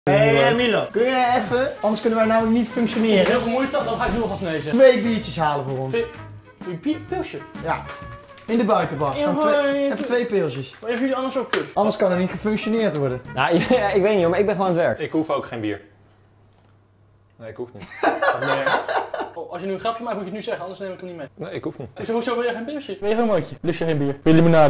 Hé Milo, kun je even? Anders kunnen wij namelijk niet functioneren. Heel veel moeite, dan ga ik nu alvast nezen. 2 biertjes halen voor ons. Een pilsje? Ja. In de buitenbar. Even 2 pilsjes. Maar hebben jullie anders ook kut? Anders kan er niet gefunctioneerd worden. Nou, ja, ik weet niet hoor, maar ik ben gewoon aan het werk. Ik hoef ook geen bier. Nee, ik hoef niet. Nee. Oh, als je nu een grapje maakt, moet je het nu zeggen, anders neem ik hem niet mee. Nee, ik hoef niet. Hoezo wil je geen pilsje? Wil je geen mootje? Lust je geen bier? Wil je limonade?